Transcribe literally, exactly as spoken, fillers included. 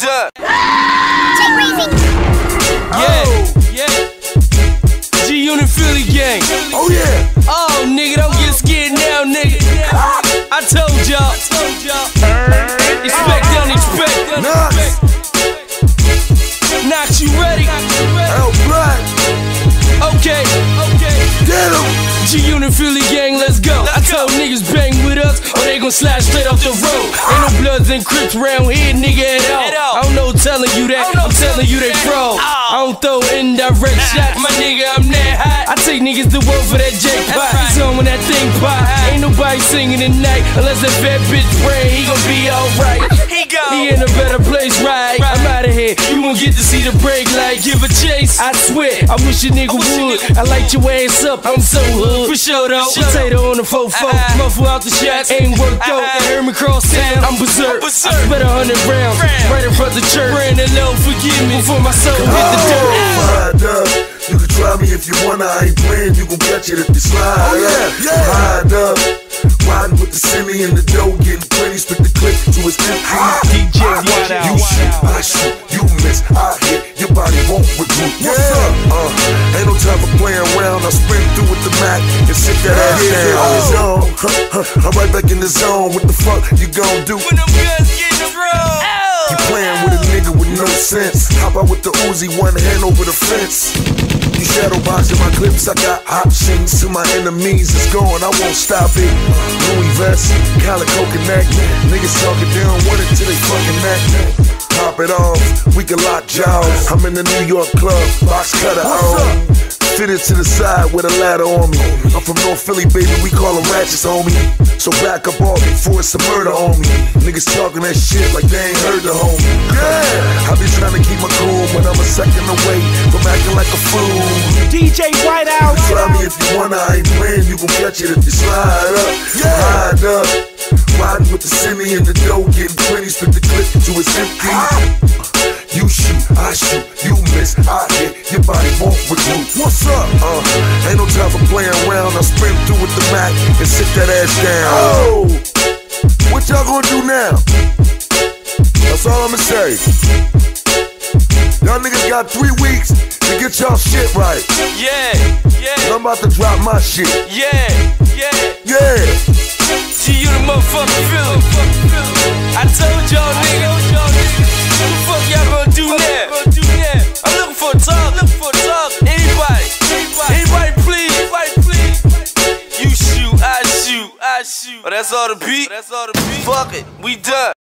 done. Yeah, yeah. G-Unit Philly gang. Oh yeah. Oh, nigga, don't get scared now, nigga. I told y'all. Expect unexpected. Nuts. Not you ready? L Black. Okay, okay. Get him. G-Unit Philly gang, let's go. I told niggas bang with us, or they gon' slide straight off the road. Ain't no Bloods and Crips round here, nigga, at all. I don't know telling you that, I'm telling you they fraud. I don't throw indirect shots, my nigga, I'm that hot. I take niggas to work for that jackpot. He's on when that thing pop. Ain't nobody singing tonight, unless that fat bitch brain, he gon' be alright. He go. He in a better place, right? I'm outta here, you gon' get to see the break like give a chase. I swear, I wish a nigga would. I light your ass up, I'm so hood. For sure though, potato on the fofo, uh, muffle out the shots, ain't worked out. Uh, heard me cross town, I'm berserk. I spent a hundred rounds right in front of the church. Praying that Lord forgive me before my soul hit the dirt. Fired up. You can try me if you wanna, I ain't playing. You gon' catch it if you slide. Oh yeah, yeah. Fired up. Riding with the semi in the dough, getting plenty, spit the clip to his empty. D J White Out. You shoot, I shoot, you miss, I hit. Your body won't regroup. What's up? Uh, ain't no time for playing around. I sprint through with the Mac and sit that ass down. On his own. Huh, huh, I'm right back in the zone. What the fuck you gon' do? When them guns get in the road. You playing with a nigga with no sense. Hop out with the Uzi, one hand over the fence. You shadow boxing my clips, I got options. To my enemies, it's gone, I won't stop it. Louis vest, calico connect. Niggas talking, they don't want it till they fucking neck. Pop it off, we can lock jaws. I'm in the New York club, box cutter on. Fitted to the side with a ladder on me. I'm from North Philly, baby, we call them ratchets, homie. So back up off me before it's a murder on me. Niggas talking that shit like they ain't heard the homie. Yeah, I be trying to keep my cool, but I'm a second away from acting like a fool. D J White Out. Try me if you wanna, I ain't playing. You gon' catch it if you slide up. Slide up. Riding with the semi in the dough, getting plenty, spit the clip to his empty. You shoot, I shoot, you miss, I hit, your body won't regroup. What's up? Uh, ain't no time for playing around. I sprint through with the Mac and sit that ass down. Oh, what y'all gonna do now? That's all I'ma say. Y'all niggas got three weeks to get y'all shit right. Yeah, yeah. And I'm about to drop my shit. Yeah, yeah. Yeah. G, you the motherfucking Philly. I told y'all, nigga. What the fuck y'all gonna do now? I'm looking for a talk. Looking for a talk. Anybody? Anybody, please? Anybody, please? You shoot, I shoot, I shoot. Oh, that's all the beat. That's all the beat. Fuck it, we done.